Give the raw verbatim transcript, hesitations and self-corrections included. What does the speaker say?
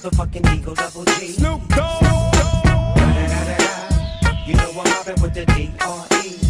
motherfucking Eagle Double G. Snoop Dogg. Da-da-da-da-da. You know I'm mobbing with the D R E.